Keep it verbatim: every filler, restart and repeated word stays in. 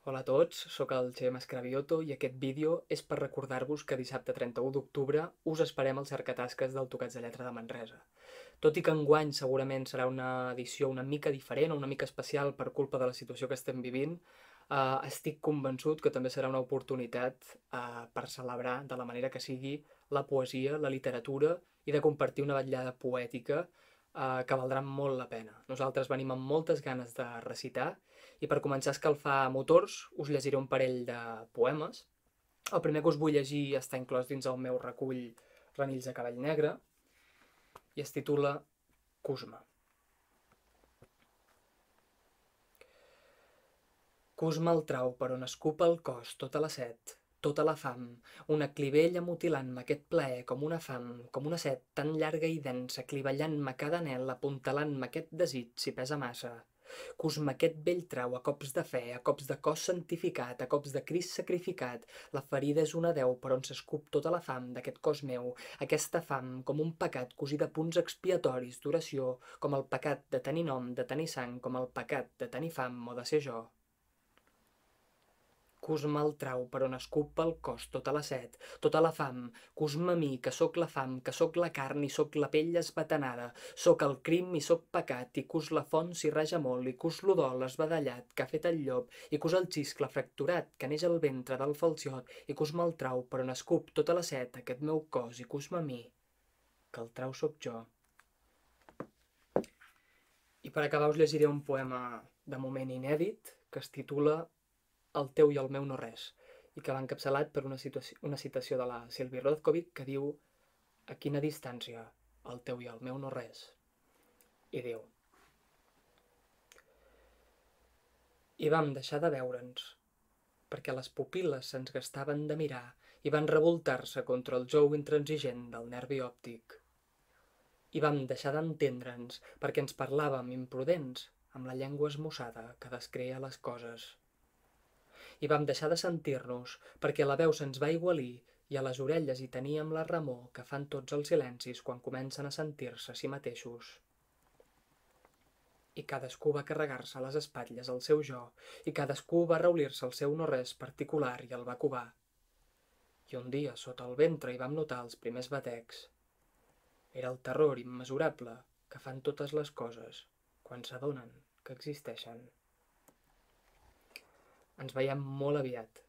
Hola a tots, sóc el Xavier Mascravioto i aquest vídeo és per recordar-vos que dissabte trenta-u d'octubre us esperem al cercatasques del Tocats de Lletra de Manresa. Tot i que enguany segurament serà una edició una mica diferent o una mica especial per culpa de la situació que estem vivint, eh, estic convençut que també serà una oportunitat eh, per celebrar de la manera que sigui la poesia, la literatura i de compartir una vetllada poètica eh, que valdrà molt la pena. Nosaltres venim amb moltes ganes de recitar i per començar a escalfar motors us llegiré un parell de poemes. El primer que us vull llegir està inclòs dins el meu recull Renills de cabell negre i es titula Cusma. Cusma el trau per on escupa el cos tota la set, tota la fam, una clivella mutilant-me aquest plaer com una fam, com una set tan llarga i densa, clivellant-me cada anel, apuntalant-me aquest desig si pesa massa. Cusma aquest vell trau a cops de fe, a cops de cos santificat, a cops de Crist sacrificat, la ferida és una deu per on s'escup tota la fam d'aquest cos meu, aquesta fam com un pecat cosí de punts expiatoris d'oració, com el pecat de tenir nom, de tenir sang, com el pecat de tenir fam o de ser jo. Cusma el trau per on escup pel cos tota la set, tota la fam, cusma a mi, que sóc la fam, que sóc la carn i sóc la pell esbatanada, sóc el crim i sóc pecat, i cus la font si raja molt, i cus l'udol esbadallat que ha fet el llop, i cus el xiscle fracturat que neix al ventre del falciot, i cusma el trau per on escup tota la set, aquest meu cos, i cusma a mi, que el trau sóc jo. I per acabar us llegiré un poema de moment inèdit que es titula El teu i el meu no res, i que va encapçalat per una, situació, una citació de la Sílvia Rodkovic que diu a quina distància el teu i el meu no res. I diu i vam deixar de veure'ns perquè les pupil·les se'ns gastaven de mirar i van revoltar-se contra el jou intransigent del nervi òptic. I vam deixar d'entendre'ns perquè ens parlàvem imprudents amb la llengua esmussada que descrea les coses. I vam deixar de sentir-nos perquè la veu se'ns va igualir i a les orelles hi teníem la remor que fan tots els silencis quan comencen a sentir-se a si mateixos. I cadascú va carregar-se a les espatlles el seu jo i cadascú va reulir-se el seu no-res particular i el va covar. I un dia, sota el ventre, hi vam notar els primers batecs. Era el terror immesurable que fan totes les coses quan s'adonen que existeixen. Ens veiem molt aviat.